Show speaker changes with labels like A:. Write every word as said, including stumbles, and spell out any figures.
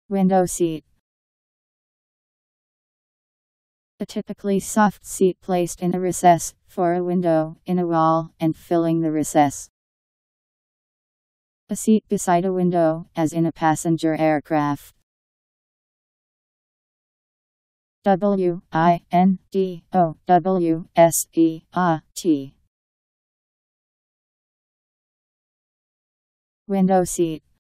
A: Window seat. A typically soft seat placed in a recess, for a window, in a wall, and filling the recess. A seat beside a window, as in a passenger aircraft. W I N D O W S E A T. Window seat.